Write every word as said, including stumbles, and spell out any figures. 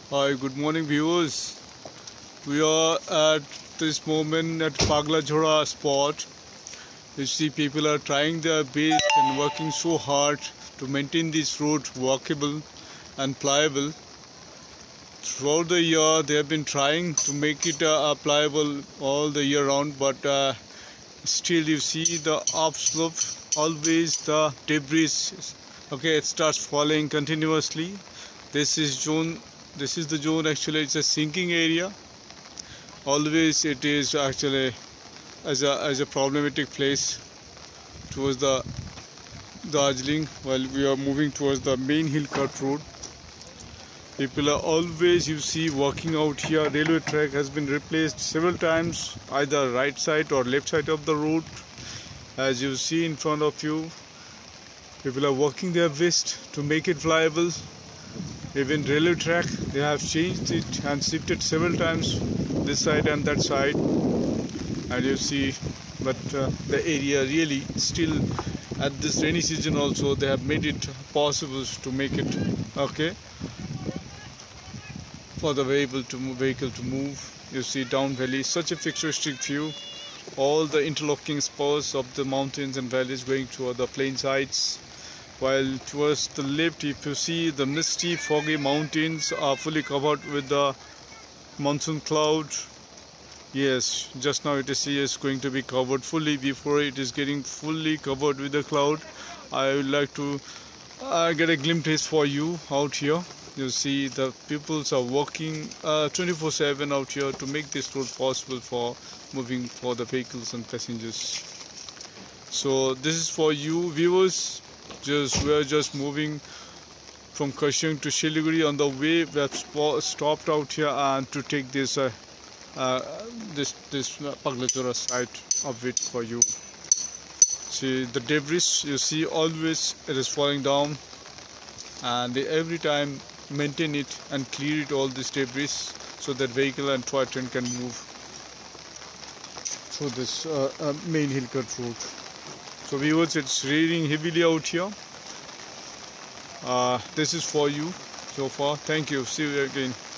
Hi, good morning viewers. We are at this moment at Pagla Jhora spot. You see people are trying their best and working so hard to maintain this road walkable and pliable. Throughout the year they have been trying to make it uh, pliable all the year round, but uh, still you see the upslope, always the debris, okay, it starts falling continuously. This is zone this is the zone, actually it's a sinking area. Always it is actually as a as a problematic place towards the Darjeeling while we are moving towards the main hill cut road. People are always, you see, walking out here. Railway track has been replaced several times, either right side or left side of the road. As you see in front of you, people are working their best to make it viable. Even railway track, they have changed it and shifted several times this side and that side. And you see, but uh, the area really still at this rainy season also they have made it possible to make it okay for the vehicle to move, vehicle to move. You see down valley, such a picturesque view. All the interlocking spurs of the mountains and valleys going toward the plain sides. While towards the left, if you see, the misty, foggy mountains are fully covered with the monsoon cloud. Yes, just now it is, is going to be covered fully. Before it is getting fully covered with the cloud, I would like to uh, get a glimpse for you out here. You see the peoples are working twenty-four seven out here to make this road possible for moving for the vehicles and passengers. So this is for you viewers. Just we are just moving from Kashing to Siliguri. On the way we have stopped out here and to take this uh, uh, this this Pagla Jhora side of it for you. See the debris, you see, always it is falling down, and they every time maintain it and clear it, all this debris, so that vehicle and toy train can move through this uh, uh, main hill cut road. So viewers, it's raining heavily out here. Uh, this is for you so far. Thank you. See you again.